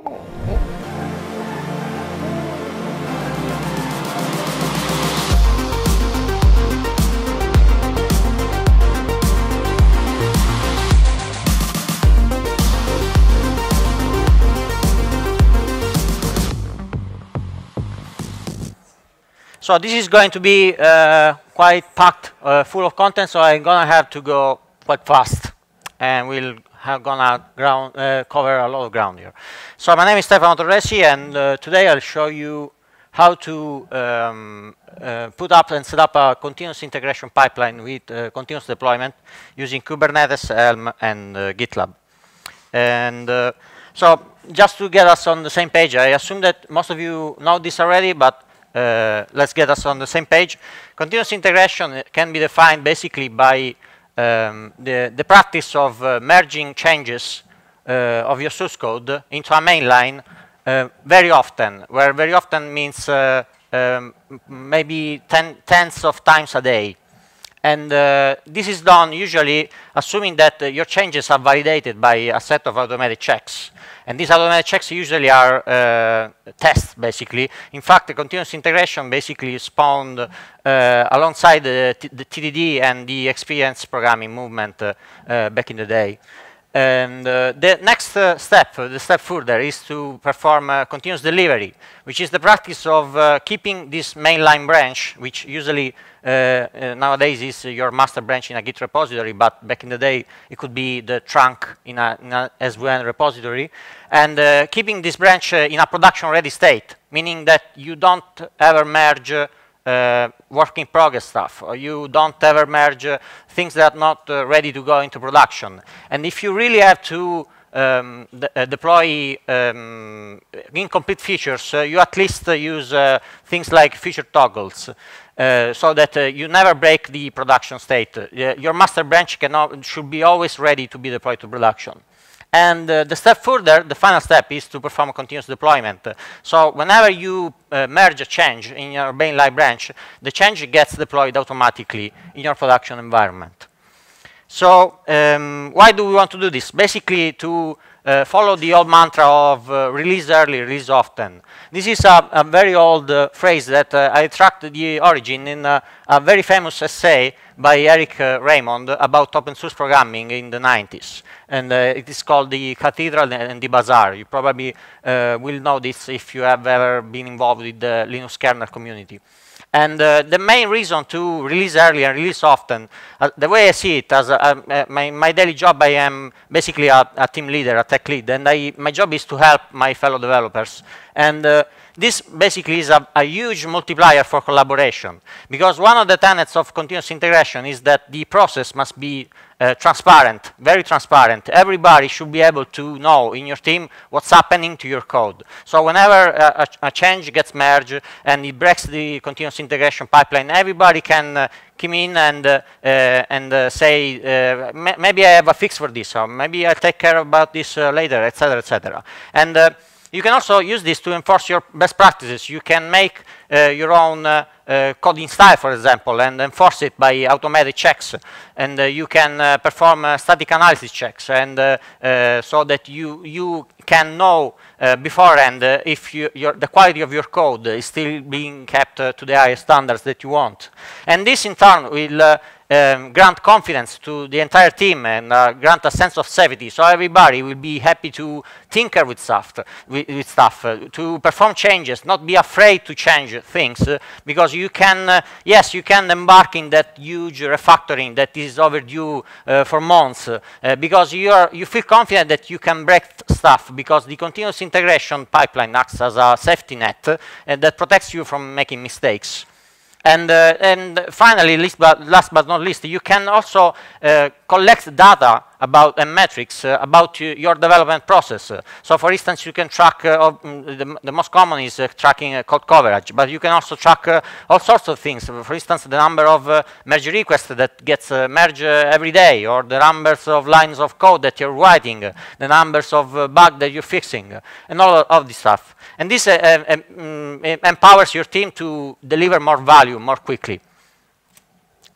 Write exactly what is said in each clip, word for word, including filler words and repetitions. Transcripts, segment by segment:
So this is going to be uh, quite packed, uh, full of content, so I'm gonna have to go quite fast, and we'll have gonna ground, uh, cover a lot of ground here. So my name is Stefano Torresi, and uh, today I'll show you how to um, uh, put up and set up a continuous integration pipeline with uh, continuous deployment using Kubernetes, Helm, and uh, GitLab. And uh, so just to get us on the same page, I assume that most of you know this already, but Uh, let's get us on the same page. Continuous integration can be defined basically by um, the, the practice of uh, merging changes uh, of your source code into a mainline uh, very often, where very often means uh, um, maybe ten, tens of times a day. And uh, this is done usually assuming that uh, your changes are validated by a set of automated checks. And these automated checks usually are uh, tests, basically. In fact, the continuous integration basically spawned uh, alongside the, the T D D and the experience programming movement uh, uh, back in the day. And uh, the next uh, step, uh, the step further, is to perform uh, continuous delivery, which is the practice of uh, keeping this mainline branch, which usually uh, uh, nowadays is uh, your master branch in a Git repository, but back in the day it could be the trunk in a, in a S V N repository, and uh, keeping this branch uh, in a production-ready state, meaning that you don't ever merge uh, Uh, work in progress stuff, or you don't ever merge uh, things that are not uh, ready to go into production. And if you really have to um, de uh, deploy um, incomplete features, uh, you at least uh, use uh, things like feature toggles, uh, so that uh, you never break the production state. Uh, your master branch cannot, should be always ready to be deployed to production. And uh, the step further, the final step, is to perform a continuous deployment. Uh, so whenever you uh, merge a change in your mainline branch, the change gets deployed automatically in your production environment. So um, why do we want to do this? Basically to uh, follow the old mantra of uh, release early, release often. This is a, a very old uh, phrase that uh, I tracked the origin in uh, a very famous essay by Eric uh, Raymond about open source programming in the nineties. And uh, it is called The Cathedral and the Bazaar. You probably uh, will know this if you have ever been involved with the Linux kernel community. And uh, the main reason to release early and release often, uh, the way I see it, as a, uh, my, my daily job, I am basically a, a team leader, a tech lead, and I, my job is to help my fellow developers. And uh, this basically is a, a huge multiplier for collaboration, because one of the tenets of continuous integration is that the process must be uh, transparent, very transparent. Everybody should be able to know in your team what's happening to your code. So whenever a, a, a change gets merged and it breaks the continuous integration pipeline, everybody can uh, come in and uh, uh, and uh, say, uh, maybe I have a fix for this, or maybe I'll take care about this uh, later, et cetera, et cetera. And uh, you can also use this to enforce your best practices. You can make uh, your own uh, uh, coding style, for example, and enforce it by automated checks. And uh, you can uh, perform uh, static analysis checks, and uh, uh, so that you you can know uh, beforehand uh, if you, your, the quality of your code is still being kept uh, to the highest standards that you want. And this, in turn, will uh, Um, grant confidence to the entire team and uh, grant a sense of safety, so everybody will be happy to tinker with stuff, with, with stuff uh, to perform changes, not be afraid to change things, uh, because you can, uh, yes, you can embark in that huge refactoring that is overdue uh, for months, uh, because you are, you feel confident that you can break stuff, because the continuous integration pipeline acts as a safety net uh, and that protects you from making mistakes. And, uh, and finally, least but, last but not least, you can also uh, collect data about and metrics uh, about uh, your development process. Uh, so, for instance, you can track, uh, of, mm, the, the most common is uh, tracking uh, code coverage, but you can also track uh, all sorts of things. For instance, the number of uh, merge requests that gets uh, merged uh, every day, or the numbers of lines of code that you're writing, uh, the numbers of uh, bugs that you're fixing, uh, and all of, of this stuff. And this uh, uh, um, empowers your team to deliver more value more quickly.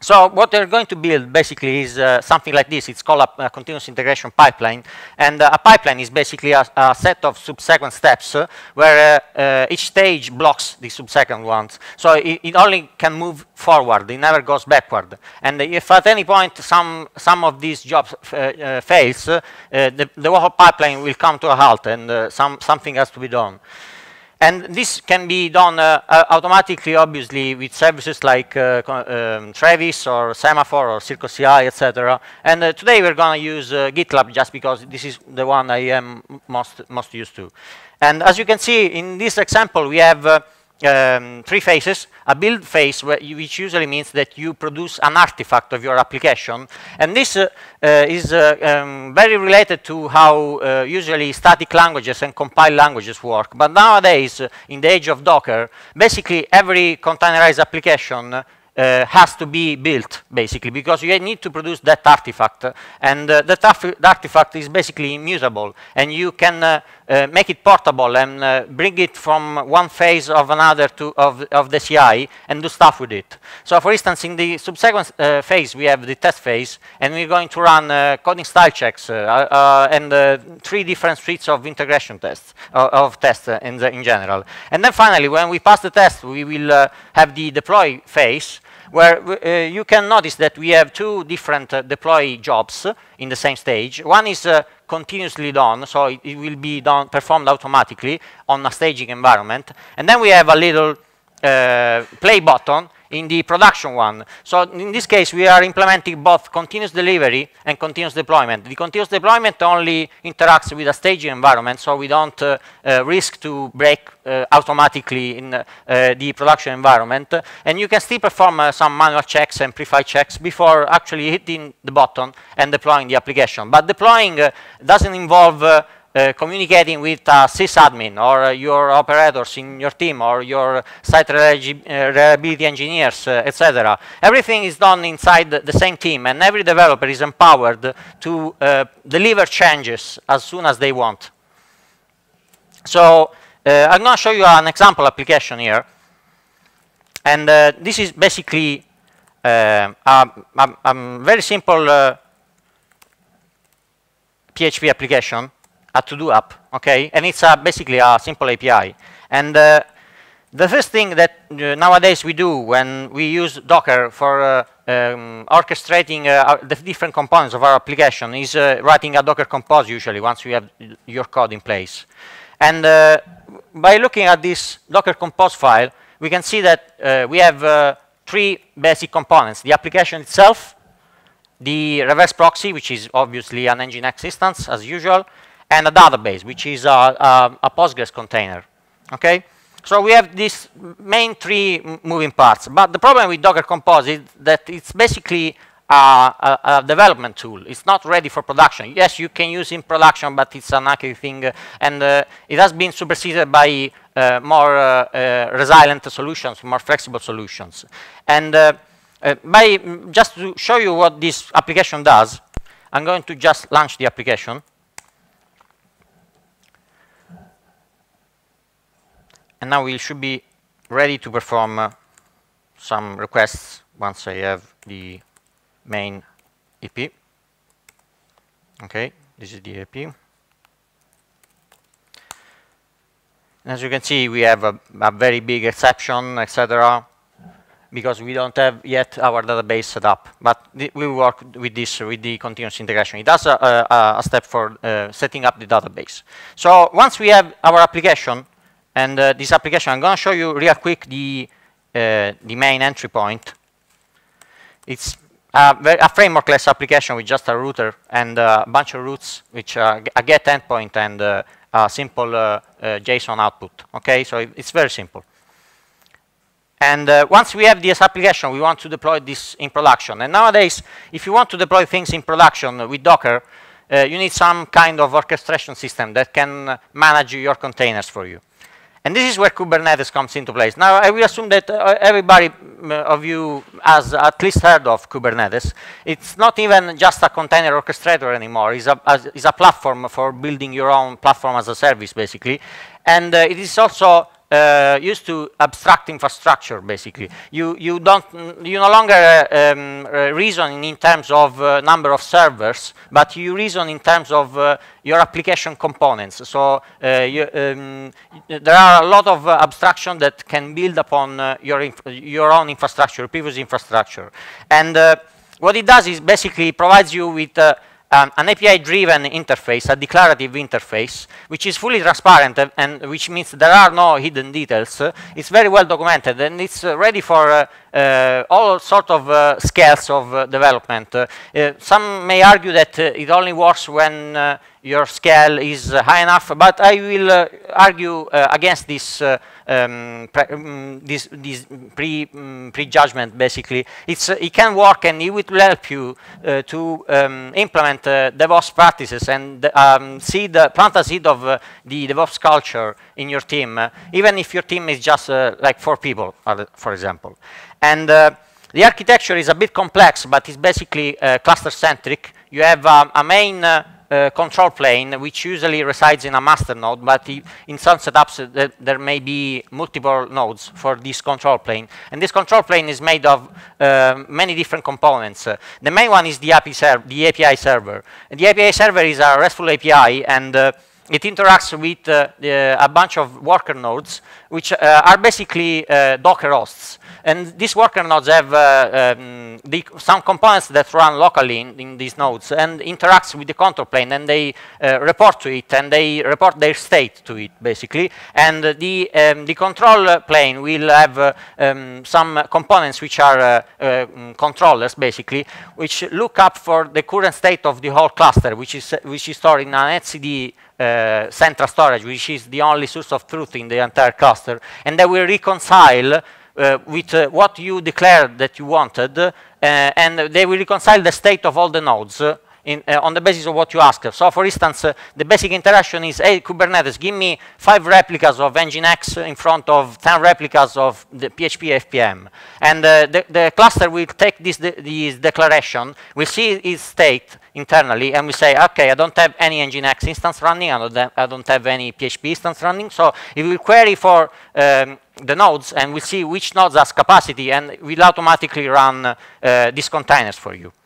So what they're going to build basically is uh, something like this. It's called a, a continuous integration pipeline. And uh, a pipeline is basically a, a set of subsequent steps uh, where uh, uh, each stage blocks the subsequent ones. So it, it only can move forward. It never goes backward. And if at any point some, some of these jobs uh, uh, fails, uh, the, the whole pipeline will come to a halt and uh, some, something has to be done. And this can be done uh, uh, automatically, obviously, with services like uh, um, Travis or Semaphore or Circle C I, et cetera. And uh, today we're going to use uh, GitLab just because this is the one I am most most used to. And as you can see in this example, we have uh, um, three phases. A build phase, which usually means that you produce an artifact of your application. And this uh, uh, is uh, um, very related to how uh, usually static languages and compiled languages work. But nowadays, uh, in the age of Docker, basically every containerized application uh, Uh, has to be built, basically, because you need to produce that artifact. And uh, that artifact is basically immutable. And you can uh, uh, make it portable and uh, bring it from one phase of another to of, of the C I and do stuff with it. So, for instance, in the subsequent uh, phase, we have the test phase. And we're going to run uh, coding style checks uh, uh, and uh, three different suites of integration tests, uh, of tests uh, in, the, in general. And then finally, when we pass the test, we will uh, have the deploy phase, where uh, you can notice that we have two different uh, deploy jobs uh, in the same stage. One is uh, continuously done, so it, it will be done, performed automatically on a staging environment. And then we have a little uh, play button in the production one. So in this case, we are implementing both continuous delivery and continuous deployment. The continuous deployment only interacts with a staging environment, so we don't uh, uh, risk to break uh, automatically in uh, uh, the production environment. And you can still perform uh, some manual checks and pre-flight checks before actually hitting the button and deploying the application. But deploying uh, doesn't involve uh, Uh, communicating with a sysadmin or uh, your operators in your team or your site reliability engineers, uh, et cetera. Everything is done inside the, the same team, and every developer is empowered to uh, deliver changes as soon as they want. So uh, I'm going to show you an example application here. And uh, this is basically uh, a, a, a very simple uh, P H P application, a to-do app, okay? And it's uh, basically a simple A P I. And uh, the first thing that uh, nowadays we do when we use Docker for uh, um, orchestrating uh, the different components of our application is uh, writing a Docker compose usually once we have your code in place. And uh, by looking at this Docker compose file, we can see that uh, we have uh, three basic components: the application itself, the reverse proxy, which is obviously an Nginx instance as usual, and a database, which is a, a, a Postgres container. Okay, so we have these main three moving parts. But the problem with Docker Compose is that it's basically a, a, a development tool. It's not ready for production. Yes, you can use it in production, but it's an ugly thing, uh, and uh, it has been superseded by uh, more uh, uh, resilient solutions, more flexible solutions. And uh, uh, by just to show you what this application does, I'm going to just launch the application. And now we should be ready to perform uh, some requests once I have the main E P. Okay, this is the E P. And as you can see, we have a, a very big exception, et cetera, because we don't have yet our database set up. But we work with this, with the continuous integration. It does a, a, a step for uh, setting up the database. So once we have our application, and uh, this application, I'm going to show you real quick the, uh, the main entry point. It's a, a framework-less application with just a router and uh, a bunch of routes, which are a get endpoint and uh, a simple uh, uh, JSON output. Okay, so it, it's very simple. And uh, once we have this application, we want to deploy this in production. And nowadays, if you want to deploy things in production with Docker, uh, you need some kind of orchestration system that can uh, manage your containers for you. And this is where Kubernetes comes into place. Now, I will assume that uh, everybody of you has at least heard of Kubernetes. It's not even just a container orchestrator anymore. It's a, a, it's a platform for building your own platform as a service, basically. And uh, it is also uh, used to abstract infrastructure. Basically, you you don't you no longer uh, um, uh, reason in terms of uh, number of servers, but you reason in terms of uh, your application components. So uh, you, um, there are a lot of uh, abstraction that can build upon uh, your inf your own infrastructure, previous infrastructure, and uh, what it does is basically provides you with uh, Um, an A P I-driven interface, a declarative interface, which is fully transparent, uh, and which means there are no hidden details. Uh, it's very well documented, and it's uh, ready for uh, uh, all sorts of uh, scales of uh, development. Uh, uh, some may argue that uh, it only works when uh, your scale is uh, high enough, but I will uh, argue uh, against this uh, um, pre um, this, this pre um, prejudgment. Basically, it's uh, it can work, and it will help you uh, to um, implement uh, DevOps practices and um, seed uh, plant a seed of uh, the DevOps culture in your team, uh, even if your team is just uh, like four people, for example. And uh, the architecture is a bit complex, but it's basically uh, cluster-centric. You have um, a main uh, Uh, control plane, which usually resides in a master node, but in some setups uh, th there may be multiple nodes for this control plane. And this control plane is made of uh, many different components. Uh, the main one is the A P I, the A P I server. And the A P I server is a RESTful A P I, and uh, it interacts with uh, the, a bunch of worker nodes, which uh, are basically uh, Docker hosts. And these worker nodes have uh, um, the, some components that run locally in, in these nodes and interacts with the control plane, and they uh, report to it, and they report their state to it, basically. And uh, the, um, the control plane will have uh, um, some components which are uh, uh, controllers, basically, which look up for the current state of the whole cluster, which is, which is stored in an etcd Uh, central storage, which is the only source of truth in the entire cluster, and they will reconcile uh, with uh, what you declared that you wanted, uh, and they will reconcile the state of all the nodes uh, in, uh, on the basis of what you ask. So, for instance, uh, the basic interaction is, hey, Kubernetes, give me five replicas of Nginx in front of ten replicas of the P H P F P M. And uh, the, the cluster will take this, de this declaration, will see its state internally, and we say, okay, I don't have any Nginx instance running, I don't have, I don't have any P H P instance running, so it will query for um, the nodes, and we'll see which nodes has capacity, and will automatically run uh, these containers for you.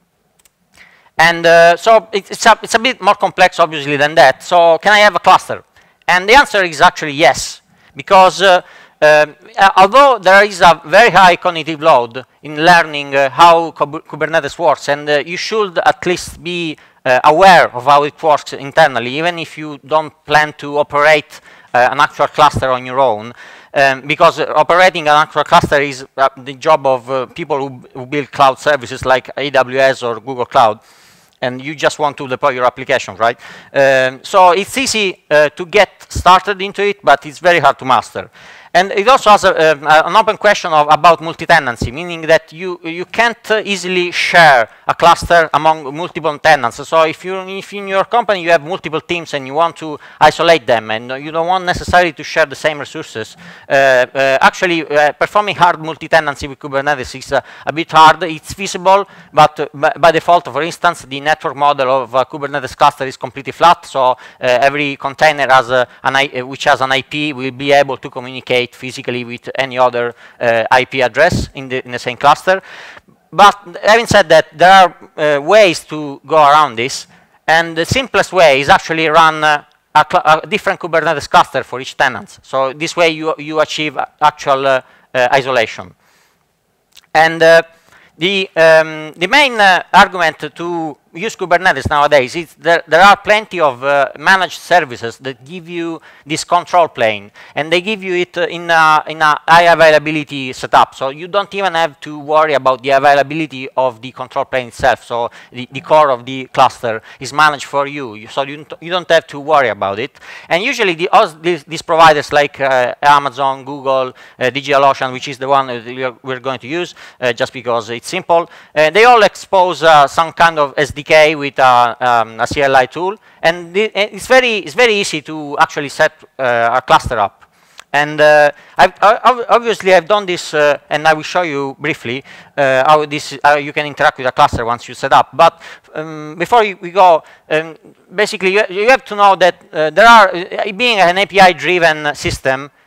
And uh, so it, it's, a, it's a bit more complex, obviously, than that. So can I have a cluster? And the answer is actually yes, because uh, Um, although there is a very high cognitive load in learning uh, how Kubernetes works, and uh, you should at least be uh, aware of how it works internally, even if you don't plan to operate uh, an actual cluster on your own, um, because uh, operating an actual cluster is uh, the job of uh, people who, who build cloud services like A W S or Google Cloud, and you just want to deploy your application, right? Um, so it's easy uh, to get started into it, but it's very hard to master. And it also has a, uh, an open question of, about multi-tenancy, meaning that you, you can't uh, easily share a cluster among multiple tenants. So if, you, if in your company you have multiple teams and you want to isolate them, and you don't want necessarily to share the same resources, uh, uh, actually uh, performing hard multi-tenancy with Kubernetes is uh, a bit hard. It's feasible, but uh, by, by default, for instance, the network model of a Kubernetes cluster is completely flat, so uh, every container has a, an I, uh, which has an I P will be able to communicate physically with any other uh, I P address in the, in the same cluster. But having said that, there are uh, ways to go around this, and the simplest way is actually run uh, a, a different Kubernetes cluster for each tenant. So this way you, you achieve actual uh, uh, isolation. And uh, the, um, the main uh, argument to use Kubernetes nowadays is there, there are plenty of uh, managed services that give you this control plane, and they give you it uh, in, a, in a high availability setup, so you don't even have to worry about the availability of the control plane itself. So the, the core of the cluster is managed for you, so you, you don't have to worry about it. And usually the, us, these, these providers like uh, Amazon, Google, uh, DigitalOcean, which is the one that we're going to use uh, just because it's simple, uh, they all expose uh, some kind of S D K with a, um, a C L I tool, and it's very it's very easy to actually set uh, a cluster up. And uh, I've, obviously I've done this, uh, and I will show you briefly uh, how this how you can interact with a cluster once you set up. But um, before we go, um, basically you, you have to know that uh, there are uh, being an A P I-driven system,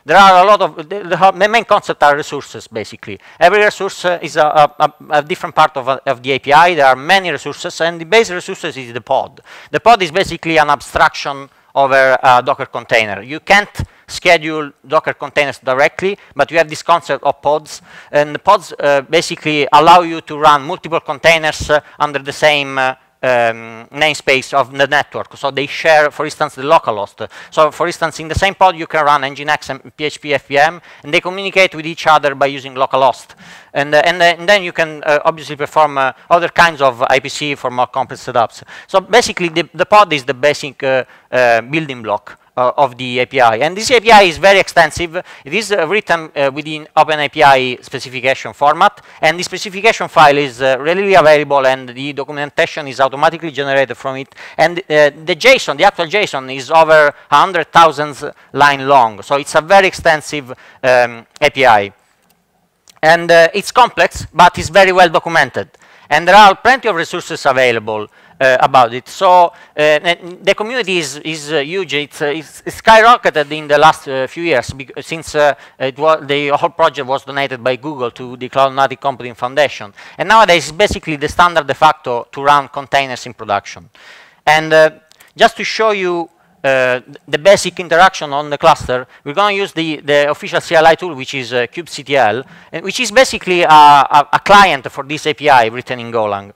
there are a lot of, the, the, the main concept are resources, basically. Every resource uh, is a, a, a different part of, a, of the A P I. There are many resources, and the base resources is the pod. The pod is basically an abstraction over a Docker container. You can't schedule Docker containers directly, but you have this concept of pods, and the pods uh, basically allow you to run multiple containers uh, under the same uh, Um, namespace of the network. So they share, for instance, the localhost. So for instance, in the same pod you can run Nginx and P H P F V M, and they communicate with each other by using localhost. And, uh, and, uh, and then you can uh, obviously perform uh, other kinds of I P C for more complex setups. So basically the, the pod is the basic uh, uh, building block Uh, of the A P I. And this A P I is very extensive. It is uh, written uh, within OpenAPI specification format, and the specification file is uh, readily available, and the documentation is automatically generated from it. And uh, the JSON, the actual JSON, is over one hundred thousand line long. So it's a very extensive um, A P I. And uh, it's complex, but it's very well documented. And there are plenty of resources available uh, about it. So uh, the community is, is uh, huge. It's, uh, it's, it's skyrocketed in the last uh, few years since uh, it was, the whole project was donated by Google to the Cloud Native Computing Foundation. And nowadays, it's basically the standard de facto to run containers in production. And uh, just to show you Uh, the basic interaction on the cluster, we're going to use the, the official C L I tool, which is uh, kubectl, and which is basically a, a, a client for this A P I written in Golang.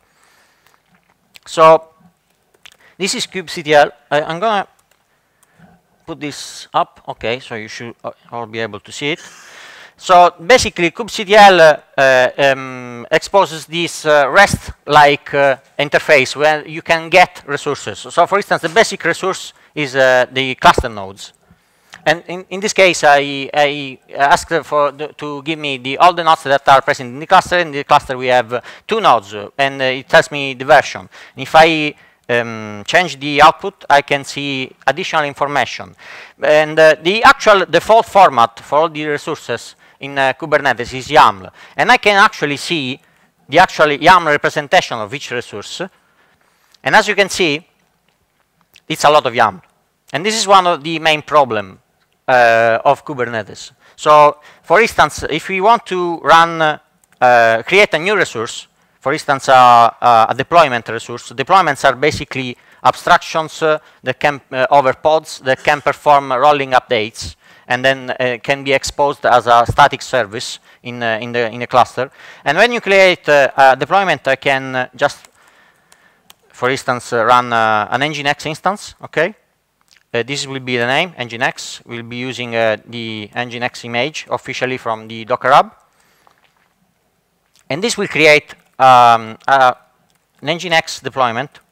So this is kubectl. I, I'm going to put this up. OK, so you should all be able to see it. So basically, kubectl uh, um, exposes this uh, REST-like uh, interface where you can get resources. So for instance, the basic resource is uh, the cluster nodes. And in, in this case, I, I asked for the, to give me the, all the nodes that are present in the cluster. In the cluster, we have uh, two nodes, uh, and uh, it tells me the version. And if I um, change the output, I can see additional information. And uh, the actual default format for all the resources in uh, Kubernetes is YAML. And I can actually see the actual YAML representation of each resource. And as you can see, it's a lot of YAML. And this is one of the main problems uh, of Kubernetes. So for instance, if we want to run, uh, uh, create a new resource, for instance, uh, uh, a deployment resource, deployments are basically abstractions uh, that can, uh, over pods that can perform rolling updates, and then uh, can be exposed as a static service in, uh, in, the, in the cluster. And when you create uh, a deployment, I can uh, just, for instance, uh, run uh, an Nginx instance, okay? Uh, this will be the name, Nginx. We'll be using uh, the Nginx image officially from the Docker Hub. And this will create um, uh, an Nginx deployment.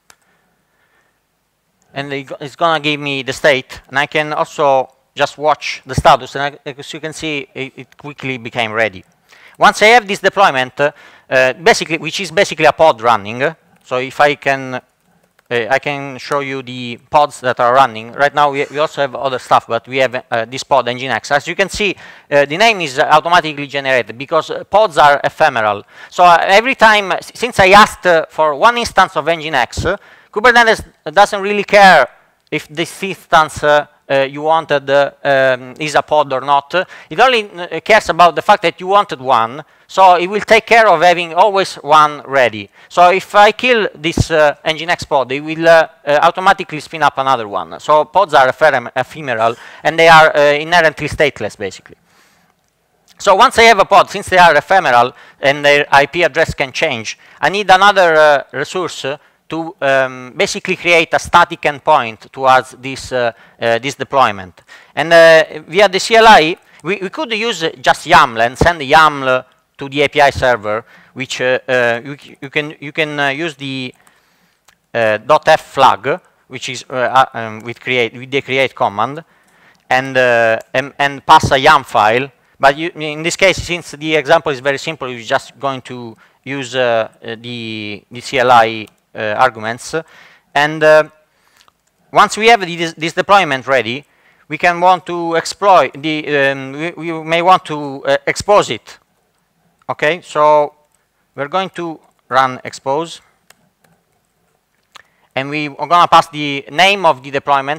And it's going to give me the state. And I can also just watch the status, and I, as you can see, it, it quickly became ready. Once I have this deployment, uh, uh, basically, which is basically a pod running, uh, so if I can, uh, I can show you the pods that are running. Right now, we, we also have other stuff, but we have uh, this pod Nginx. As you can see, uh, the name is automatically generated because uh, pods are ephemeral. So uh, every time, since I asked uh, for one instance of Nginx, uh, Kubernetes doesn't really care if this instance uh, uh, you wanted uh, um, is a pod or not. It only uh, cares about the fact that you wanted one, so it will take care of having always one ready. So if I kill this uh, Nginx pod, it will uh, uh, automatically spin up another one. So pods are ephem ephemeral, and they are uh, inherently stateless, basically. So once I have a pod, since they are ephemeral and their I P address can change, I need another uh, resource uh, to um, basically create a static endpoint towards this, uh, uh, this deployment. And uh, via the C L I, we, we could use just YAML and send the YAML to the A P I server, which uh, uh, you, you can, you can uh, use the uh, .f flag, which is uh, um, with, create, with the create command, and, uh, and, and pass a YAM file. But you, in this case, since the example is very simple, you're just going to use uh, the, the C L I Uh, arguments, and uh, once we have this, this deployment ready, we can want to exploit the. Um, we, we may want to uh, expose it. Okay, so we're going to run expose, and we are going to pass the name of the deployment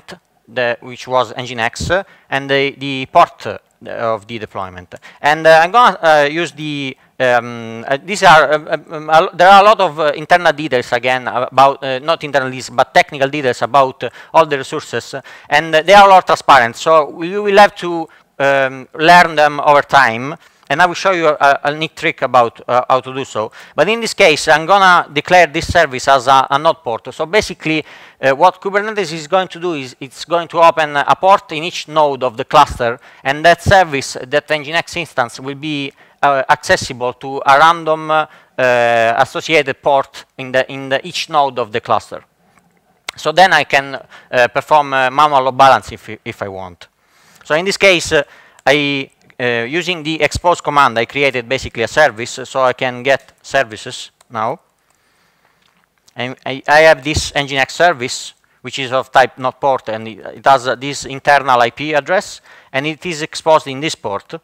the, which was Nginx, uh, and the, the port uh, of the deployment. And uh, I'm going to uh, use the, um, uh, these are, uh, um, uh, there are a lot of uh, internal details again about, uh, not internal details, but technical details about uh, all the resources, uh, and uh, they are all transparent. So you will have to um, learn them over time. And I will show you a, a neat trick about uh, how to do so. But in this case, I'm going to declare this service as a, a node port. So basically, uh, what Kubernetes is going to do is it's going to open a port in each node of the cluster. And that service, that Nginx instance, will be uh, accessible to a random uh, uh, associated port in, the, in the each node of the cluster. So then I can uh, perform uh, manual load balance if, if I want. So in this case, uh, I... Uh, using the expose command, I created basically a service, so I can get services now. And I, I have this Nginx service, which is of type node port, and it, it has uh, this internal I P address, and it is exposed in this port.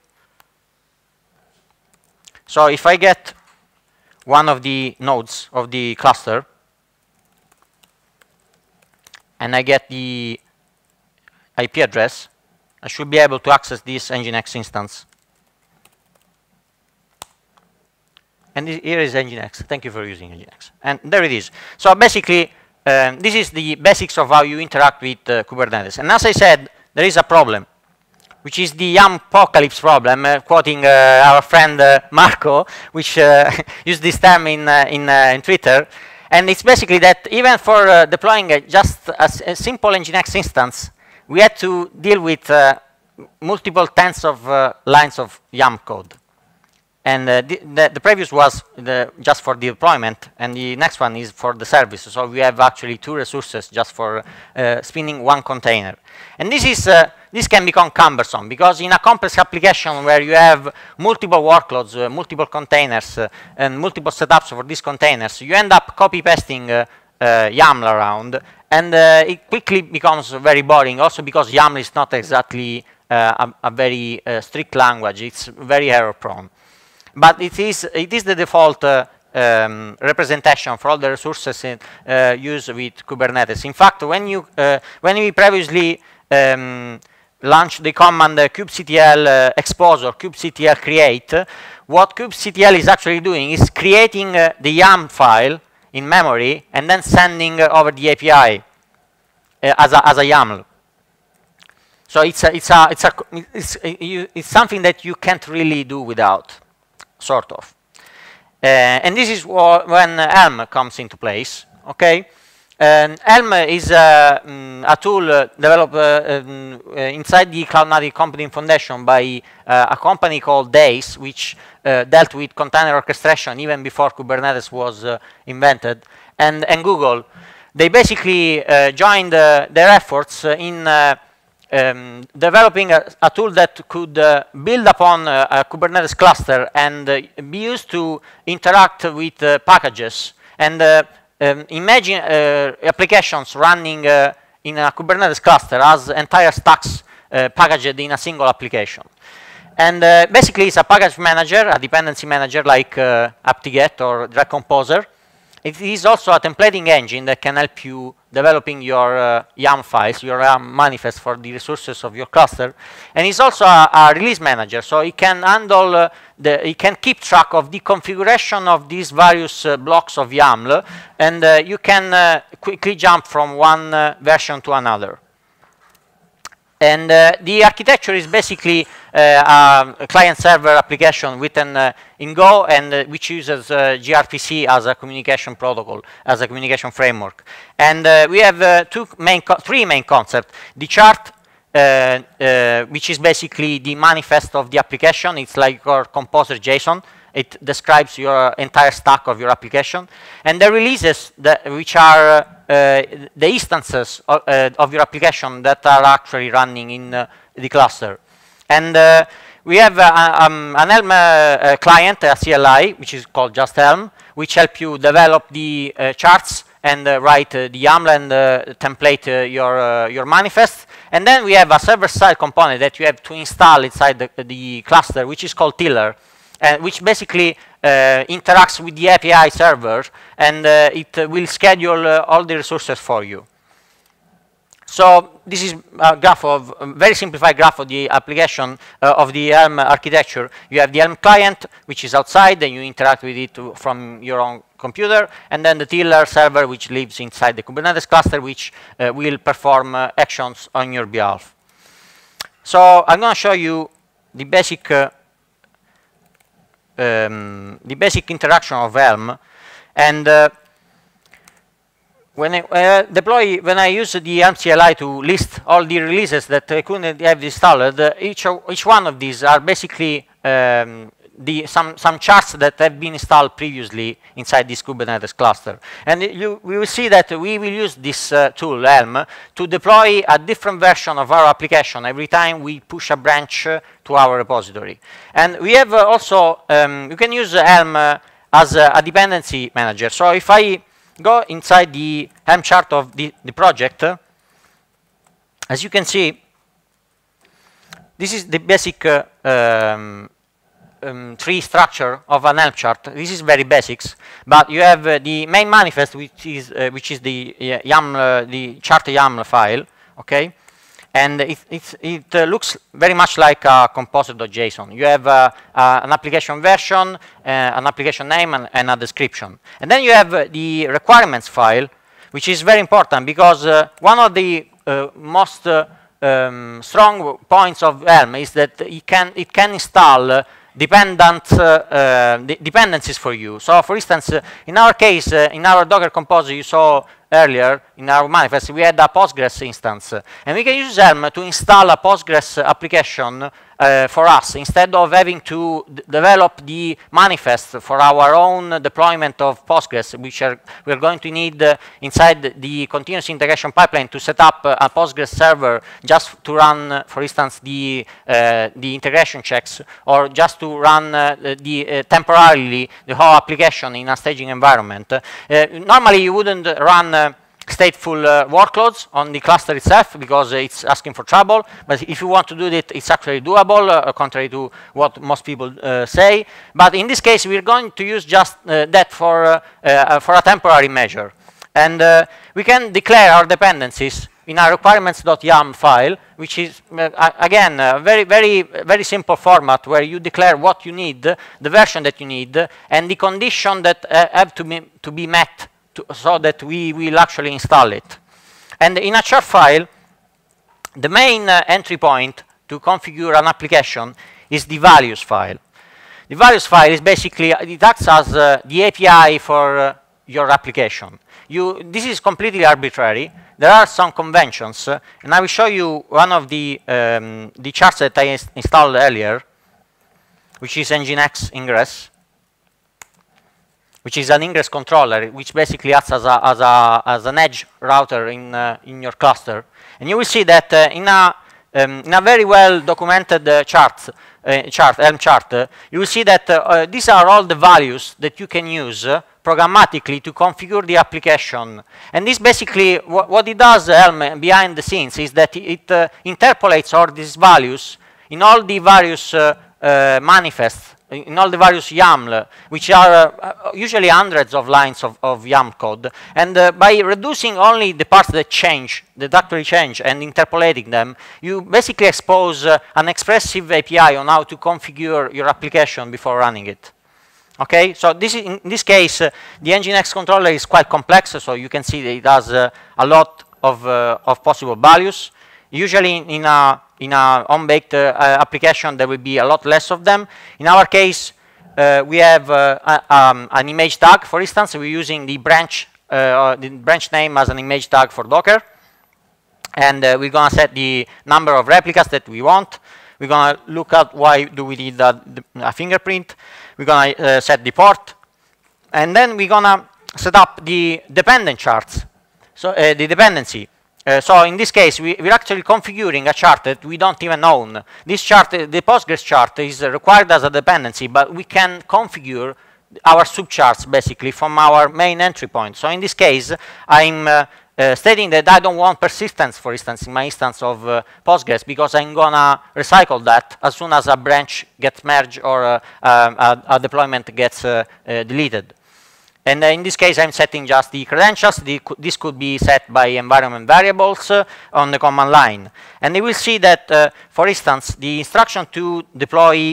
So if I get one of the nodes of the cluster, and I get the I P address, I should be able to access this Nginx instance. And here is Nginx. Thank you for using Nginx. And there it is. So basically, um, this is the basics of how you interact with uh, Kubernetes. And as I said, there is a problem, which is the Yam apocalypse problem, uh, quoting uh, our friend uh, Marco, which uh, used this term in, uh, in, uh, in Twitter. And it's basically that even for uh, deploying uh, just a, a simple Nginx instance, we had to deal with uh, multiple tens of uh, lines of Yam code. And uh, the, the, the previous was the, just for the deployment, and the next one is for the service. So we have actually two resources just for uh, spinning one container. And this, is, uh, this can become cumbersome, because in a complex application where you have multiple workloads, uh, multiple containers, uh, and multiple setups for these containers, you end up copy-pasting uh, uh, YAML around. And uh, it quickly becomes very boring, also because YAML is not exactly uh, a, a very uh, strict language. It's very error-prone. But it is, it is the default uh, um, representation for all the resources in, uh, used with Kubernetes. In fact, when, you, uh, when we previously um, launched the command uh, kubectl uh, expose or kubectl create, what kubectl is actually doing is creating uh, the YAML file in memory, and then sending uh, over the A P I uh, as, a, as a YAML. So it's a, it's a, it's a, it's, a, you, it's something that you can't really do without, sort of. Uh, and this is when uh, Helm comes into place. Okay, and Helm is uh, mm, a tool uh, developed uh, um, uh, inside the Cloud Native Computing Foundation by uh, a company called Days, which uh, dealt with container orchestration even before Kubernetes was uh, invented, and, and Google. They basically uh, joined uh, their efforts uh, in uh, um, developing a, a tool that could uh, build upon uh, a Kubernetes cluster and uh, be used to interact with uh, packages. And uh, um, imagine uh, applications running uh, in a Kubernetes cluster as entire stacks uh, packaged in a single application. And uh, basically, it's a package manager, a dependency manager like uh, apt-get or Drag Composer. It is also a templating engine that can help you developing your uh, YAML files, your YAML manifest for the resources of your cluster. And it's also a, a release manager, so it can handle, uh, the, it can keep track of the configuration of these various uh, blocks of YAML, and uh, you can uh, quickly jump from one uh, version to another. And uh, the architecture is basically uh, a client-server application written uh, in Go, and uh, which uses uh, gRPC as a communication protocol, as a communication framework. And uh, we have uh, two main three main concepts. The chart, uh, uh, which is basically the manifest of the application. It's like your composer JSON. It describes your entire stack of your application. And the releases, that, which are uh, uh, the instances of, uh, of your application that are actually running in uh, the cluster. And uh, we have uh, um, an Helm uh, client, a C L I, which is called just Helm, which help you develop the uh, charts and uh, write uh, the YAML and uh, template uh, your, uh, your manifest. And then we have a server-side component that you have to install inside the, the cluster, which is called Tiller. Uh, which basically uh, interacts with the A P I server, and uh, it uh, will schedule uh, all the resources for you. So this is a graph of a very simplified graph of the application uh, of the Helm architecture. You have the Helm client, which is outside, and you interact with it to, from your own computer, and then the Tiller server, which lives inside the Kubernetes cluster, which uh, will perform uh, actions on your behalf. So I'm going to show you the basic uh, um, the basic interaction of Helm, and uh, When I uh, deploy, when I use the Helm C L I to list all the releases that I couldn't have installed, uh, each of, each one of these are basically um, the some some charts that have been installed previously inside this Kubernetes cluster. And you, we will see that we will use this uh, tool Helm to deploy a different version of our application every time we push a branch uh, to our repository. And we have uh, also um, you can use Helm uh, as a, a dependency manager. So if I go inside the Helm chart of the, the project, uh, as you can see, this is the basic uh, um, um, tree structure of an Helm chart. This is very basics, but you have uh, the main manifest, which is uh, which is the uh, YAML, the chart YAML file, okay, and it it, it uh, looks very much like a composer.json. You have uh, uh, an application version, uh, an application name, and, and a description, and then you have uh, the requirements file, which is very important because uh, one of the uh, most uh, um, strong points of Helm is that it can it can install uh, dependent uh, uh, de dependencies for you. So, for instance, uh, in our case, uh, in our Docker Compose, you saw earlier in our manifest, we had a Postgres instance, uh, and we can use Helm to install a Postgres application uh, for us instead of having to develop the manifest for our own deployment of Postgres, which are, we're going to need uh, inside the continuous integration pipeline to set up uh, a Postgres server just to run, uh, for instance, the uh, the integration checks, or just to run uh, the uh, temporarily the whole application in a staging environment. Uh, normally, you wouldn't run uh, stateful uh, workloads on the cluster itself because uh, it's asking for trouble, but if you want to do it, it's actually doable, uh, contrary to what most people uh, say. But in this case, we're going to use just uh, that for uh, uh, for a temporary measure, and uh, we can declare our dependencies in our requirements.yaml file, which is uh, again a very very very simple format where you declare what you need, the version that you need, and the condition that uh, have to be to be met so that we will actually install it. And in a chart file, the main uh, entry point to configure an application is the values file. The values file is basically, it acts as uh, the A P I for uh, your application. You, this is completely arbitrary. There are some conventions, uh, and I will show you one of the, um, the charts that I installed earlier, which is Nginx ingress, which is an ingress controller, which basically acts as, a, as, a, as an edge router in, uh, in your cluster. And you will see that uh, in, a, um, in a very well documented uh, chart, uh, chart, Helm chart, uh, you will see that uh, uh, these are all the values that you can use uh, programmatically to configure the application. And this basically, wh what it does, Helm, behind the scenes, is that it uh, interpolates all these values in all the various uh, uh, manifests, in all the various YAML, which are uh, usually hundreds of lines of, of YAML code. And uh, by reducing only the parts that change, that actually change, and interpolating them, you basically expose uh, an expressive A P I on how to configure your application before running it. Okay, so this is, in this case, uh, the Nginx controller is quite complex, so you can see that it has uh, a lot of, uh, of possible values. Usually in a in a home-baked uh, application, there will be a lot less of them. In our case, uh, we have uh, a, um, an image tag. For instance, we're using the branch uh, the branch name as an image tag for Docker, and uh, we're gonna set the number of replicas that we want. We're gonna look at why do we need a, a fingerprint. We're gonna uh, set the port, and then we're gonna set up the dependent charts. So uh, the dependency. Uh, so in this case, we, we're actually configuring a chart that we don't even own. This chart, uh, the Postgres chart, is uh, required as a dependency, but we can configure our subcharts basically from our main entry point. So in this case, I'm uh, uh, stating that I don't want persistence, for instance, in my instance of uh, Postgres, because I'm gonna recycle that as soon as a branch gets merged or uh, uh, a, a deployment gets uh, uh, deleted. And uh, in this case, I'm setting just the credentials. The, this could be set by environment variables uh, on the command line. And you will see that, uh, for instance, the instruction to deploy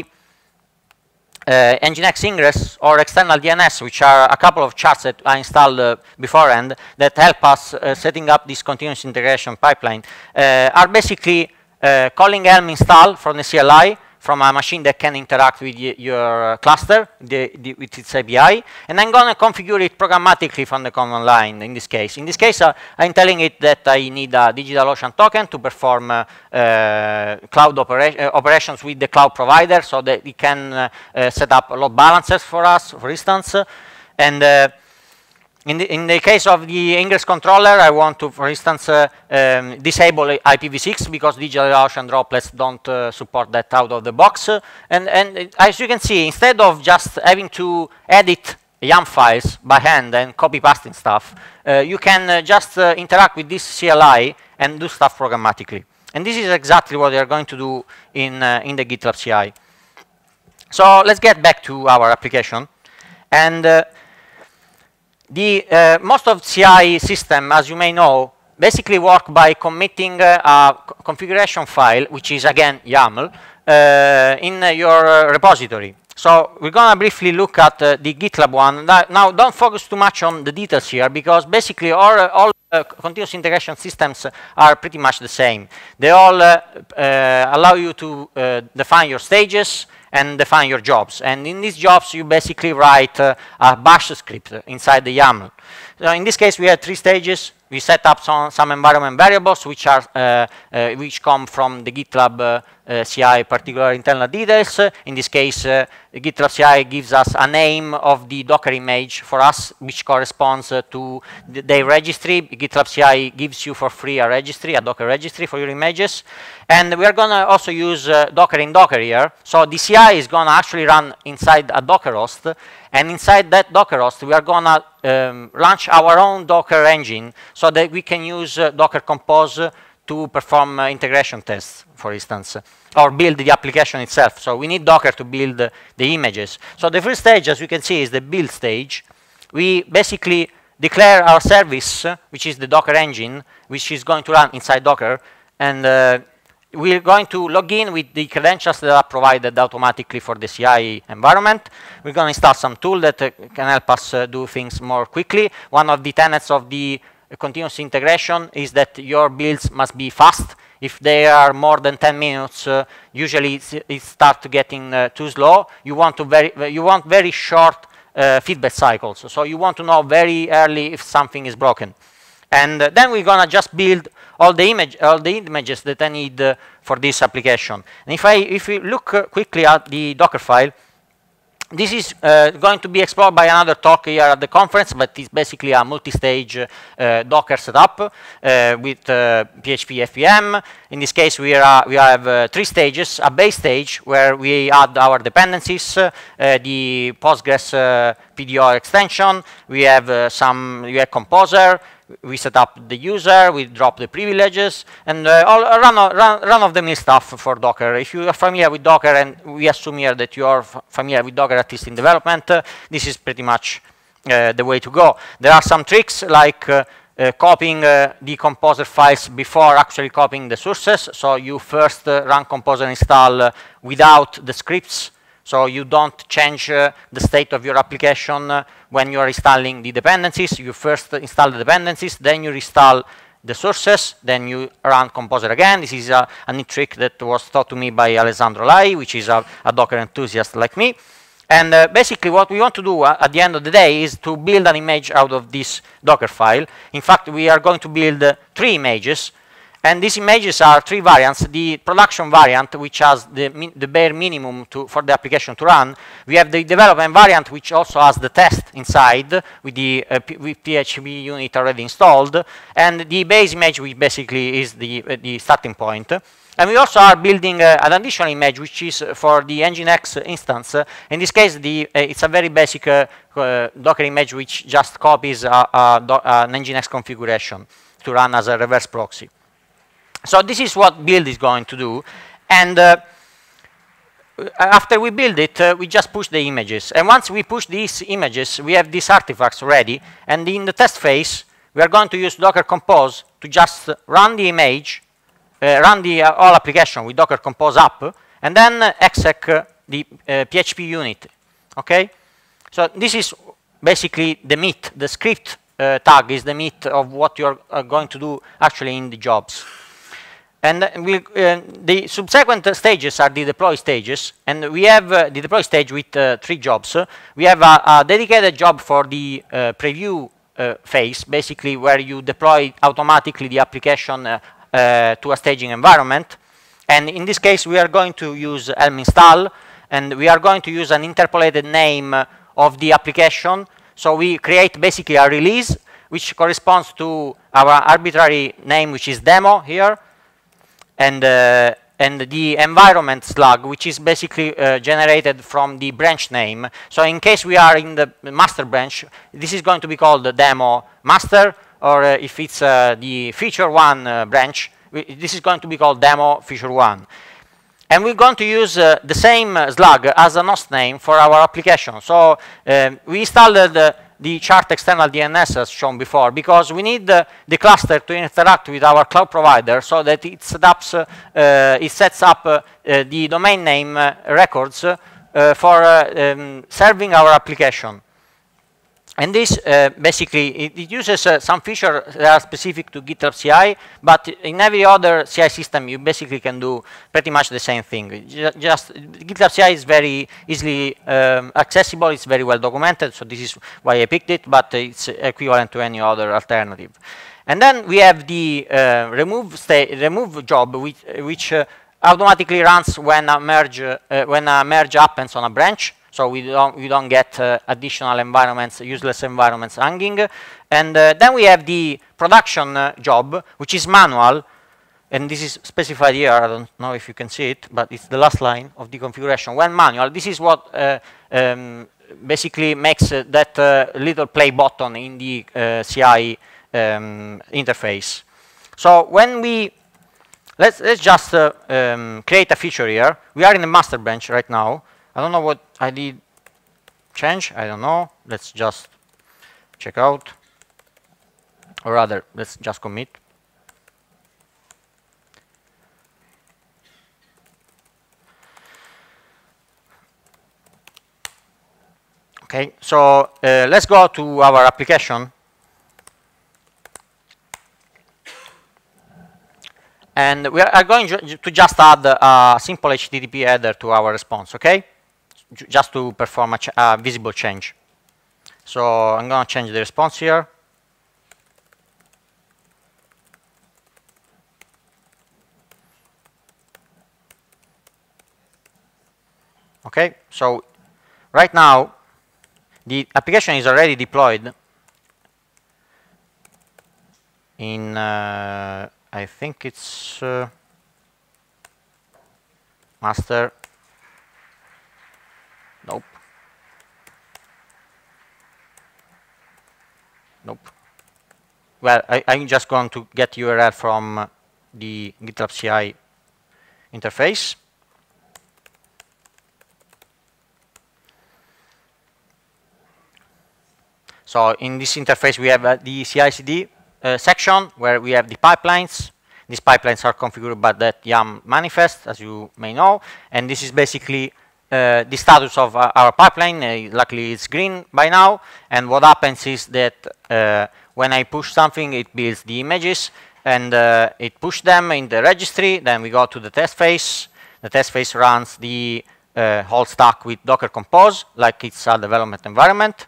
uh, Nginx Ingress or external D N S, which are a couple of charts that I installed uh, beforehand that help us uh, setting up this continuous integration pipeline, uh, are basically uh, calling Helm install from the C L I, from a machine that can interact with y your uh, cluster the, the, with its A P I, and I'm going to configure it programmatically from the command line in this case. In this case, uh, I'm telling it that I need a DigitalOcean token to perform uh, uh, cloud opera uh, operations with the cloud provider so that it can uh, uh, set up load balancers for us, for instance. And uh, In the, in the case of the Ingress controller, I want to, for instance, uh, um, disable I P v six because DigitalOcean droplets don't uh, support that out of the box. Uh, and, and as you can see, instead of just having to edit YAML files by hand and copy pasting stuff, uh, you can uh, just uh, interact with this C L I and do stuff programmatically. And this is exactly what we are going to do in, uh, in the GitLab C I. So let's get back to our application. And uh, The, uh, most of C I system, as you may know, basically work by committing uh, a configuration file, which is again YAML, uh, in uh, your uh, repository. So we're going to briefly look at uh, the GitLab one. Now, don't focus too much on the details here, because basically all, uh, all uh, continuous integration systems are pretty much the same. They all uh, uh, allow you to uh, define your stages and define your jobs. And in these jobs, you basically write uh, a bash script inside the YAML. So in this case, we had three stages. We set up some, some environment variables, which are uh, uh, which come from the GitLab uh, uh, C I particular internal details. Uh, in this case, uh, the GitLab C I gives us a name of the Docker image for us, which corresponds uh, to the, their registry. GitLab C I gives you for free a registry, a Docker registry for your images. And we are going to also use uh, Docker in Docker here. So the C I is going to actually run inside a Docker host. And inside that Docker host, we are going to um, launch our own Docker engine so that we can use uh, Docker Compose to perform uh, integration tests, for instance, or build the application itself. So we need Docker to build uh, the images. So the first stage, as you can see, is the build stage. We basically declare our service, uh, which is the Docker engine, which is going to run inside Docker. And uh, we're going to log in with the credentials that are provided automatically for the C I environment. We're going to install some tool that uh, can help us uh, do things more quickly. One of the tenets of the uh, continuous integration is that your builds must be fast. If they are more than ten minutes, uh, usually it starts getting uh, too slow. You want to very, you want very short uh, feedback cycles. So you want to know very early if something is broken. And uh, then we're going to just build all the image, all the images that I need uh, for this application. And if I, if we look uh, quickly at the Docker file, this is uh, going to be explored by another talk here at the conference, but it's basically a multi-stage uh, Docker setup uh, with uh, P H P F P M. In this case, we, are, we have uh, three stages: a base stage where we add our dependencies, uh, the Postgres uh, P D O extension. We have uh, some U I Composer. We set up the user, we drop the privileges, and uh, all run, run, run of the mill stuff for Docker. If you are familiar with Docker, and we assume here that you are familiar with Docker, at least in development, uh, this is pretty much uh, the way to go. There are some tricks like uh, uh, copying uh, the Composer files before actually copying the sources. So you first uh, run Composer install uh, without the scripts. So you don't change uh, the state of your application uh, when you are installing the dependencies. You first install the dependencies, then you install the sources, then you run Composer again. This is a, a neat trick that was taught to me by Alessandro Lai, which is a, a Docker enthusiast like me. And uh, basically what we want to do uh, at the end of the day is to build an image out of this Docker file. In fact, we are going to build uh, three images. And these images are three variants. The production variant, which has the, min the bare minimum to, for the application to run. We have the development variant, which also has the test inside with the uh, with P H P unit already installed. And the base image, which basically is the, uh, the starting point. And we also are building uh, an additional image, which is for the Nginx instance. Uh, in this case, the, uh, it's a very basic uh, uh, Docker image, which just copies a, a do an Nginx configuration to run as a reverse proxy. So this is what build is going to do. And uh, after we build it, uh, we just push the images. And once we push these images, we have these artifacts ready. And in the test phase, we are going to use Docker Compose to just run the image, uh, run the uh, whole application with Docker Compose up, and then uh, exec uh, the uh, P H P unit. Okay? So this is basically the meat. The script uh, tag is the meat of what you're uh, going to do actually in the jobs. And uh, we, uh, the subsequent uh, stages are the deploy stages, and we have uh, the deploy stage with uh, three jobs. Uh, we have a, a dedicated job for the uh, preview uh, phase, basically where you deploy automatically the application uh, uh, to a staging environment. And in this case, we are going to use Helm install, and we are going to use an interpolated name uh, of the application. So we create basically a release, which corresponds to our arbitrary name, which is demo here. And, uh, and the environment slug, which is basically uh, generated from the branch name. So in case we are in the master branch, this is going to be called the demo master, or uh, if it's uh, the feature one uh, branch, we, this is going to be called demo feature one. And we're going to use uh, the same uh, slug as a host name for our application. So um, we installed uh, the chart external D N S as shown before, because we need uh, the cluster to interact with our cloud provider so that it sets up, uh, it sets up uh, uh, the domain name uh, records uh, uh, for uh, um, serving our application. And this uh, basically, it, it uses uh, some features that are specific to GitLab C I, but in every other C I system, you basically can do pretty much the same thing. Just, just GitLab C I is very easily um, accessible, it's very well documented, so this is why I picked it, but it's equivalent to any other alternative. And then we have the uh, remove, remove job, which, which uh, automatically runs when a merge, uh, when a merge happens on a branch. So we don't, we don't get uh, additional environments, useless environments hanging. And uh, then we have the production uh, job, which is manual. And this is specified here. I don't know if you can see it, but it's the last line of the configuration. When manual, this is what uh, um, basically makes uh, that uh, little play button in the uh, C I um, interface. So when we, let's, let's just uh, um, create a feature here. We are in the master branch right now. I don't know what I did change. I don't know. Let's just check out. Or rather, let's just commit. Okay, so uh, let's go to our application. And we are going ju to just add a simple H T T P header to our response, okay? Just to perform a, ch a visible change. So I'm going to change the response here. Okay, so right now, the application is already deployed in, uh, I think it's uh, master. Nope. Nope. Well, I, I'm just going to get U R L from uh, the GitLab C I interface. So in this interface, we have uh, the C I C D uh, section where we have the pipelines. These pipelines are configured by that yum manifest, as you may know. And this is basically uh, the status of uh, our pipeline. Uh, luckily, it's green by now. And what happens is that uh, when I push something, it builds the images. And uh, it pushes them in the registry. Then we go to the test phase. The test phase runs the uh, whole stack with Docker Compose, like it's a development environment.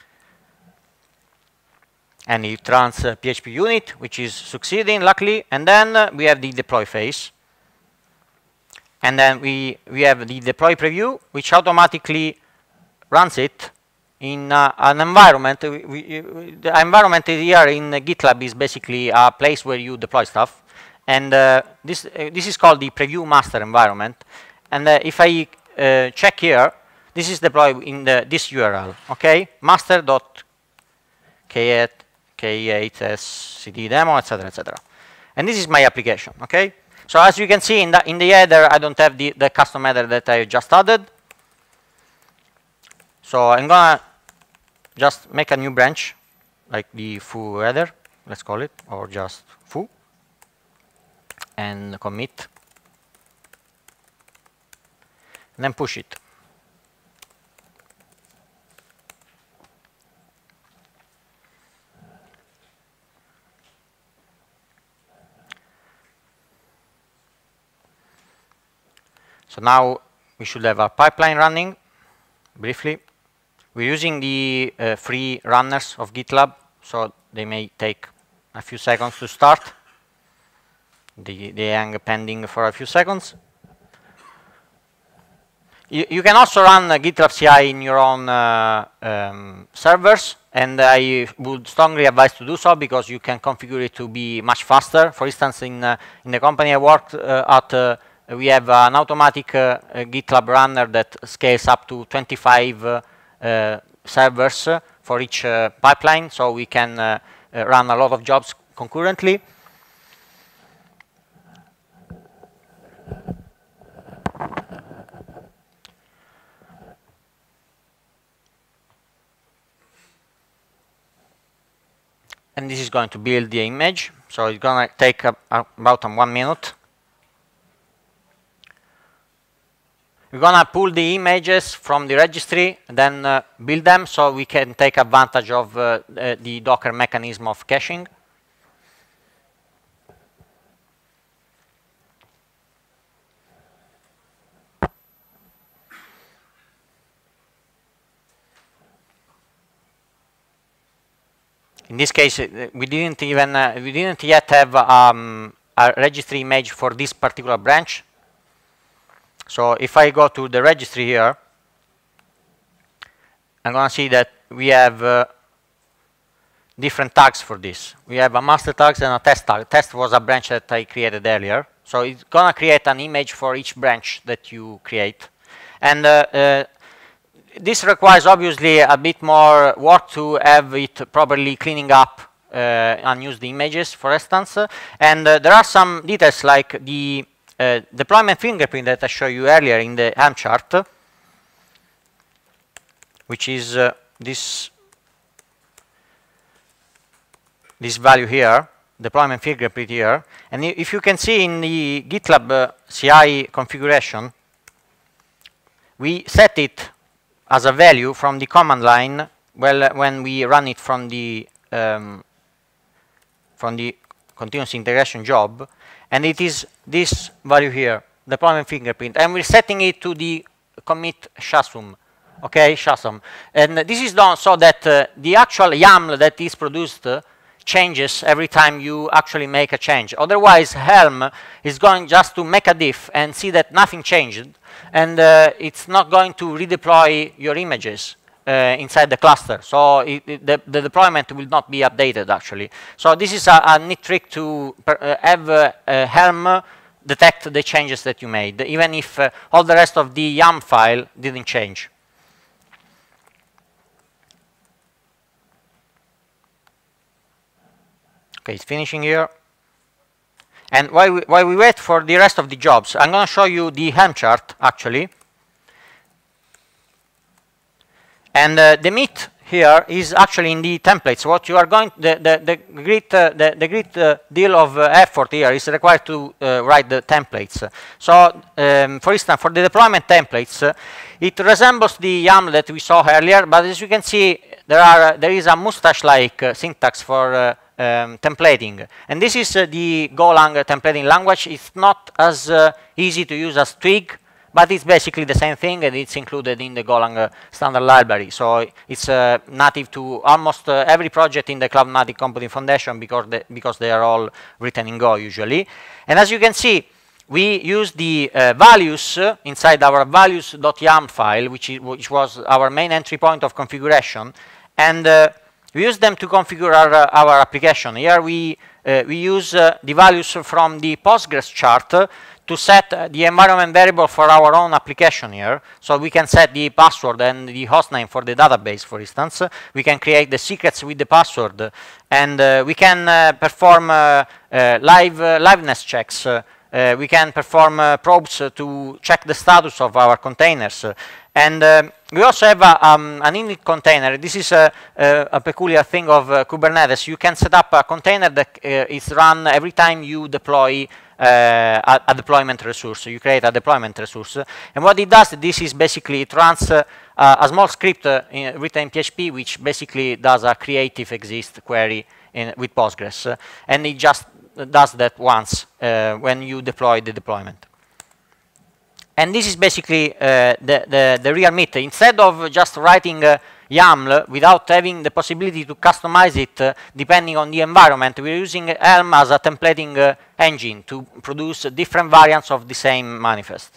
And it runs a P H P unit, which is succeeding, luckily. And then uh, we have the deploy phase. And then we, we have the deploy preview, which automatically runs it in uh, an environment. We, we, the environment here in uh, GitLab is basically a place where you deploy stuff. And uh, this, uh, this is called the preview master environment. And uh, if I uh, check here, this is deployed in the, this U R L, okay? master dot k eight s c d demo, et cetera, et cetera. And this is my application, okay? So as you can see in the, in the header, I don't have the, the custom header that I just added. So I'm going to just make a new branch, like the foo header, let's call it, or just foo, and commit, and then push it. So now we should have our pipeline running. Briefly, we're using the uh, free runners of GitLab, so they may take a few seconds to start. They, they hang pending for a few seconds. You, you can also run uh, GitLab C I in your own uh, um, servers, and I would strongly advise to do so because you can configure it to be much faster. For instance, in, uh, in the company I worked uh, at, uh, we have an automatic uh, uh, GitLab runner that scales up to twenty-five uh, uh, servers uh, for each uh, pipeline, so we can uh, uh, run a lot of jobs concurrently. And this is going to build the image, so it's going to take a, a, about um, one minute. We're going to pull the images from the registry, and then uh, build them so we can take advantage of uh, uh, the Docker mechanism of caching. In this case, uh, we didn't even uh, we didn't yet have um, a registry image for this particular branch. So if I go to the registry here, I'm going to see that we have uh, different tags for this. We have a master tags and a test tag. Test was a branch that I created earlier. So it's going to create an image for each branch that you create. And uh, uh, this requires obviously a bit more work to have it properly cleaning up uh, unused images, for instance. And uh, there are some details like the uh, deployment fingerprint that I showed you earlier in the Helm chart, which is uh, this this value here, deployment fingerprint here. And if you can see in the GitLab uh, C I configuration, we set it as a value from the command line. Well, uh, when we run it from the um, from the continuous integration job, and it is this value here, deployment fingerprint, and we're setting it to the commit shasum. Okay, shasum, and this is done so that uh, the actual YAML that is produced uh, changes every time you actually make a change. Otherwise, Helm is going just to make a diff and see that nothing changed, and uh, it's not going to redeploy your images uh, inside the cluster. So it, it, the, the deployment will not be updated, actually. So this is a, a neat trick to per, uh, have uh, uh, Helm detect the changes that you made, even if uh, all the rest of the YAML file didn't change. Okay, it's finishing here. And while we, while we wait for the rest of the jobs, I'm going to show you the Helm chart, actually. And uh, the meat here is actually in the templates. What you are going, the, the, the great, uh, the, the great uh, deal of uh, effort here is required to uh, write the templates. So, um, for instance, for the deployment templates, uh, it resembles the YAML that we saw earlier, but as you can see, there, are, uh, there is a mustache-like uh, syntax for uh, Um, templating, and this is uh, the Golang uh, templating language. It's not as uh, easy to use as Twig, but it's basically the same thing, and it's included in the Golang uh, standard library. So it's uh, native to almost uh, every project in the Cloud Native Computing Foundation because they, because they are all written in Go usually. And as you can see, we use the uh, values uh, inside our values.yaml file, which, is, which was our main entry point of configuration, and uh, we use them to configure our, uh, our application. Here we, uh, we use uh, the values from the Postgres chart uh, to set uh, the environment variable for our own application here. So we can set the password and the hostname for the database, for instance. We can create the secrets with the password. And uh, we can uh, perform uh, uh, live uh, liveness checks uh, Uh, we can perform uh, probes uh, to check the status of our containers. Uh, and uh, we also have a, um, an init container. This is a, a, a peculiar thing of uh, Kubernetes. You can set up a container that uh, is run every time you deploy uh, a, a deployment resource. You create a deployment resource. And what it does, this is basically, it runs uh, a small script uh, in, written in P H P, which basically does a creative exist query in, with Postgres. Uh, and it just does that once uh, when you deploy the deployment. And this is basically uh, the, the, the real meat. Instead of just writing uh, YAML without having the possibility to customize it uh, depending on the environment, we're using Helm as a templating uh, engine to produce uh, different variants of the same manifest.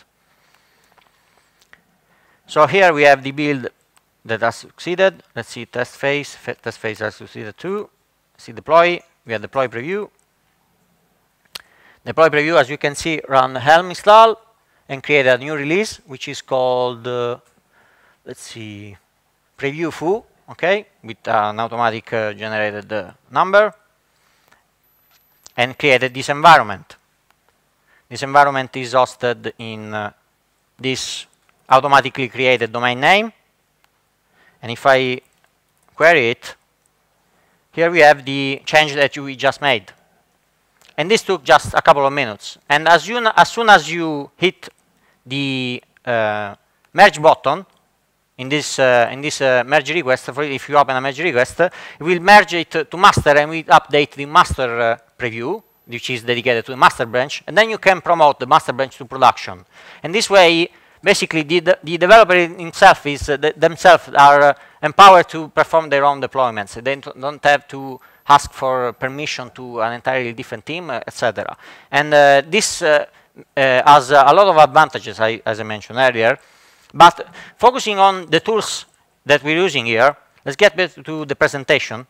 So here we have the build that has succeeded. Let's see test phase. F test phase has succeeded too. See deploy. We have deploy preview. Deploy preview, as you can see, run Helm install and create a new release, which is called, uh, let's see, preview foo, okay, with uh, an automatic uh, generated uh, number, and created this environment. This environment is hosted in uh, this automatically created domain name. And if I query it, here we have the change that we just made. And this took just a couple of minutes. And as, you as soon as you hit the uh, merge button in this uh, in this uh, merge request, for if you open a merge request, uh, it will merge it uh, to master, and we update the master uh, preview, which is dedicated to the master branch, and then you can promote the master branch to production. And this way, basically, the, the developer himself is uh, the, themselves are uh, empowered to perform their own deployments. They don't have to ask for permission to an entirely different team, uh, et cetera. And uh, this uh, uh, has uh, a lot of advantages, I, as I mentioned earlier. But focusing on the tools that we're using here, let's get back to the presentation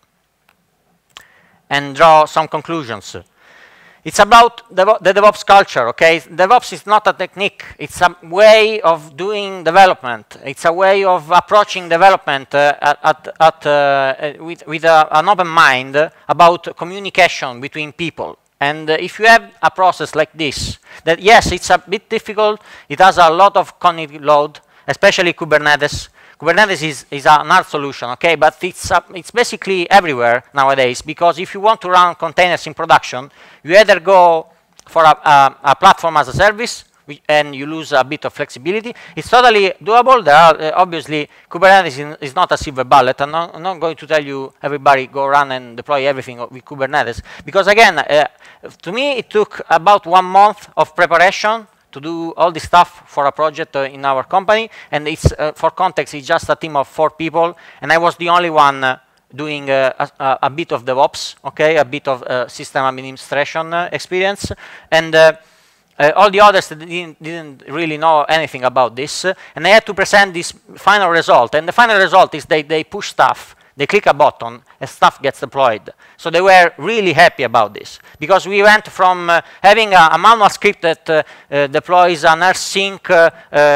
and draw some conclusions. It's about Devo the DevOps culture, okay? DevOps is not a technique. It's a way of doing development. It's a way of approaching development uh, at, at, at, uh, with, with a, an open mind about communication between people. And uh, if you have a process like this, that yes, it's a bit difficult. It has a lot of cognitive load, especially Kubernetes. Kubernetes is, is an hard solution, okay, but it's, uh, it's basically everywhere nowadays, because if you want to run containers in production, you either go for a, a, a platform as a service, and you lose a bit of flexibility. It's totally doable. There are, uh, obviously, Kubernetes in, is not a silver bullet. I'm not, I'm not going to tell you, everybody go run and deploy everything with Kubernetes, because again, uh, to me, it took about one month of preparation to do all this stuff for a project uh, in our company, and it's uh, for context, it's just a team of four people, and I was the only one uh, doing uh, a, a bit of DevOps, okay, a bit of uh, system administration uh, experience, and uh, uh, all the others didn't, didn't really know anything about this, uh, and I had to present this final result, and the final result is they, they push stuff. They click a button and stuff gets deployed. So they were really happy about this, because we went from uh, having a, a manual script that uh, uh, deploys an rsync uh,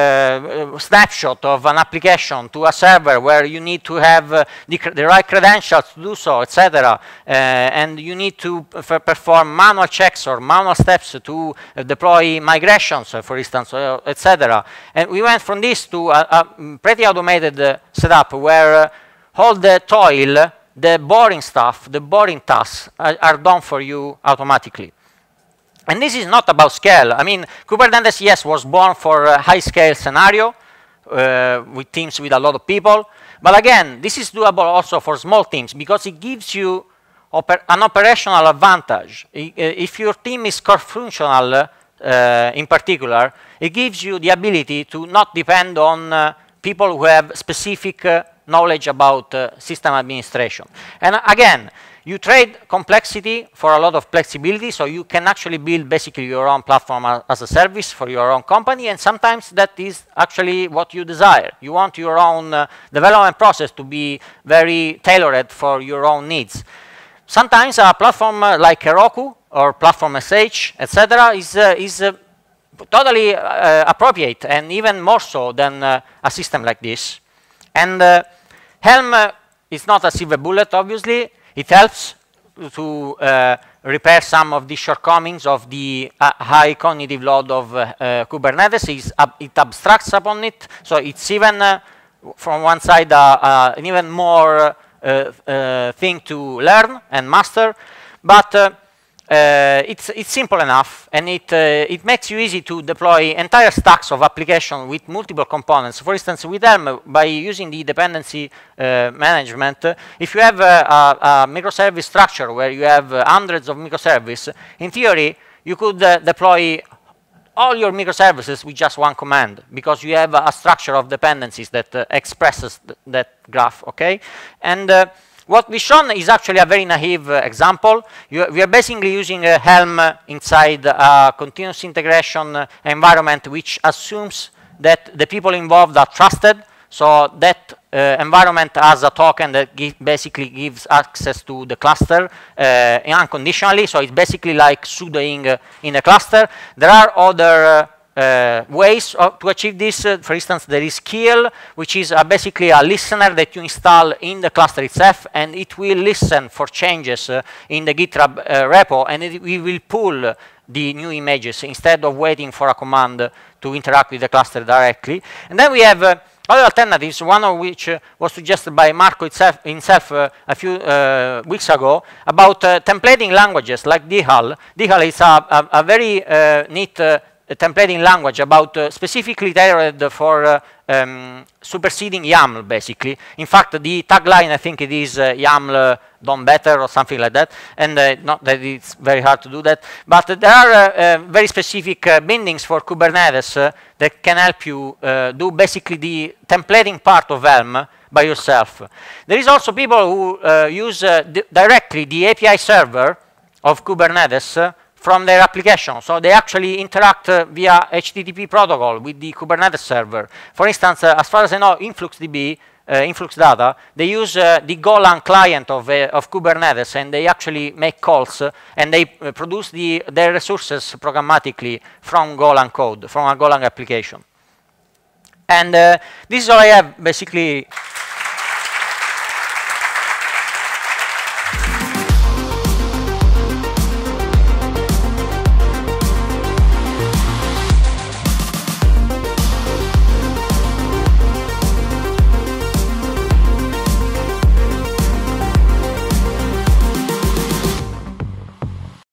uh, snapshot of an application to a server where you need to have uh, the, the right credentials to do so, et cetera. Uh, and you need to perform manual checks or manual steps to uh, deploy migrations, uh, for instance, uh, et cetera. And we went from this to a, a pretty automated uh, setup where uh, all the toil, the boring stuff, the boring tasks are, are done for you automatically. And this is not about scale. I mean, Kubernetes, yes, was born for a high-scale scenario uh, with teams with a lot of people. But again, this is doable also for small teams, because it gives you oper an operational advantage. I, if your team is cross-functional, uh, in particular, it gives you the ability to not depend on uh, people who have specific uh, knowledge about uh, system administration. And uh, again, you trade complexity for a lot of flexibility, so you can actually build basically your own platform as, as a service for your own company, and sometimes that is actually what you desire. You want your own uh, development process to be very tailored for your own needs. Sometimes a platform uh, like Heroku or Platform S H, et cetera, is, uh, is uh, totally uh, appropriate, and even more so than uh, a system like this. And uh, Helm uh, is not a silver bullet, obviously. It helps to uh, repair some of the shortcomings of the uh, high cognitive load of uh, uh, Kubernetes. Is, uh, it abstracts upon it, so it's even uh, from one side uh, uh, an even more uh, uh, thing to learn and master, but uh, uh, it's it's simple enough, and it uh, it makes you easy to deploy entire stacks of application with multiple components. For instance, with Helm, by using the dependency uh, management, uh, if you have uh, a, a microservice structure where you have uh, hundreds of microservices, in theory you could uh, deploy all your microservices with just one command, because you have a structure of dependencies that uh, expresses th that graph, okay? And uh, what we've shown is actually a very naive uh, example. You, we are basically using a Helm uh, inside a continuous integration uh, environment, which assumes that the people involved are trusted. So that uh, environment has a token that give basically gives access to the cluster uh, unconditionally. So it's basically like sudoing uh, in a cluster. There are other uh, uh, ways of, to achieve this. Uh, for instance, there is Kill, which is uh, basically a listener that you install in the cluster itself, and it will listen for changes uh, in the GitLab uh, repo, and it, we will pull uh, the new images instead of waiting for a command uh, to interact with the cluster directly. And then we have uh, other alternatives, one of which uh, was suggested by Marco itself, himself uh, a few uh, weeks ago, about uh, templating languages like D H A L. D H A L is a, a, a very uh, neat uh, templating language about uh, specifically tailored for uh, um, superseding YAML, basically. In fact, the tagline, I think it is uh, YAML uh, done better or something like that, and uh, not that it's very hard to do that, but uh, there are uh, uh, very specific uh, bindings for Kubernetes uh, that can help you uh, do basically the templating part of Helm by yourself. There is also people who uh, use uh, directly the A P I server of Kubernetes uh, from their application. So they actually interact uh, via H T T P protocol with the Kubernetes server. For instance, uh, as far as I know, InfluxDB, uh, Influx Data, they use uh, the Golang client of, uh, of Kubernetes, and they actually make calls, uh, and they uh, produce the, their resources programmatically from Golang code, from a Golang application. And uh, this is all I have, basically.